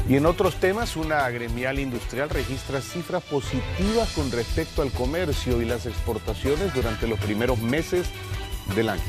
Y en otros temas, una gremial industrial registra cifras positivas con respecto al comercio y las exportaciones durante los primeros meses del año.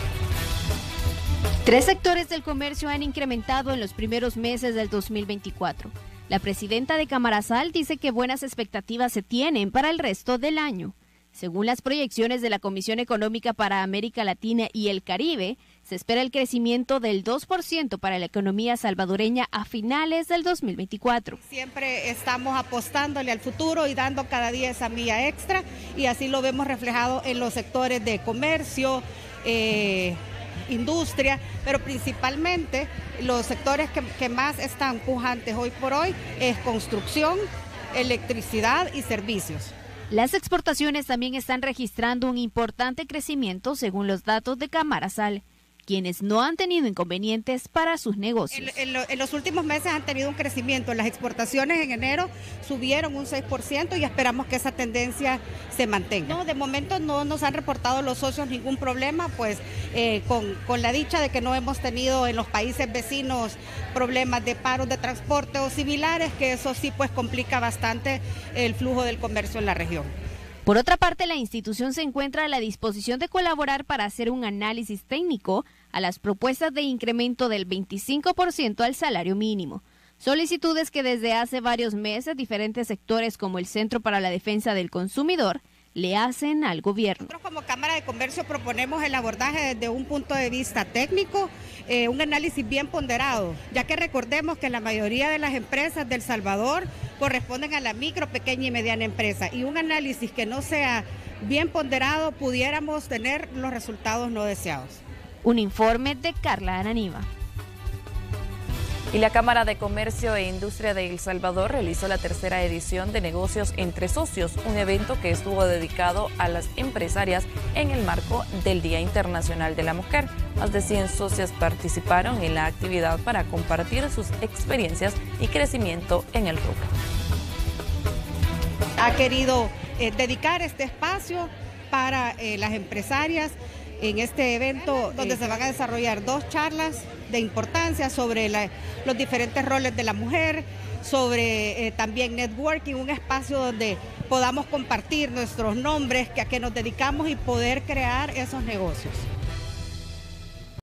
3 sectores del comercio han incrementado en los primeros meses del 2024. La presidenta de Camarasal dice que buenas expectativas se tienen para el resto del año. Según las proyecciones de la Comisión Económica para América Latina y el Caribe, se espera el crecimiento del 2% para la economía salvadoreña a finales del 2024. Siempre estamos apostándole al futuro y dando cada día esa milla extra, y así lo vemos reflejado en los sectores de comercio, industria, pero principalmente los sectores que más están pujantes hoy por hoy es construcción, electricidad y servicios. Las exportaciones también están registrando un importante crecimiento según los datos de Camarasal, quienes no han tenido inconvenientes para sus negocios. En los últimos meses han tenido un crecimiento. Las exportaciones en enero subieron un 6% y esperamos que esa tendencia se mantenga. No, de momento no nos han reportado los socios ningún problema, pues con la dicha de que no hemos tenido en los países vecinos problemas de paros de transporte o similares, que eso sí pues complica bastante el flujo del comercio en la región. Por otra parte, la institución se encuentra a la disposición de colaborar para hacer un análisis técnico a las propuestas de incremento del 25% al salario mínimo. Solicitudes que desde hace varios meses diferentes sectores como el Centro para la Defensa del Consumidor le hacen al gobierno. Nosotros como Cámara de Comercio proponemos el abordaje desde un punto de vista técnico, un análisis bien ponderado, ya que recordemos que la mayoría de las empresas de El Salvador corresponden a la micro, pequeña y mediana empresa, y un análisis que no sea bien ponderado pudiéramos tener los resultados no deseados. Un informe de Carla Ananiva. Y la Cámara de Comercio e Industria de El Salvador realizó la tercera edición de Negocios entre Socios, un evento que estuvo dedicado a las empresarias en el marco del Día Internacional de la Mujer. Más de 100 socias participaron en la actividad para compartir sus experiencias y crecimiento en el rubro. Ha querido dedicar este espacio para las empresarias en este evento, donde se van a desarrollar 2 charlas de importancia sobre los diferentes roles de la mujer, sobre también networking, un espacio donde podamos compartir nuestros nombres, a qué nos dedicamos y poder crear esos negocios.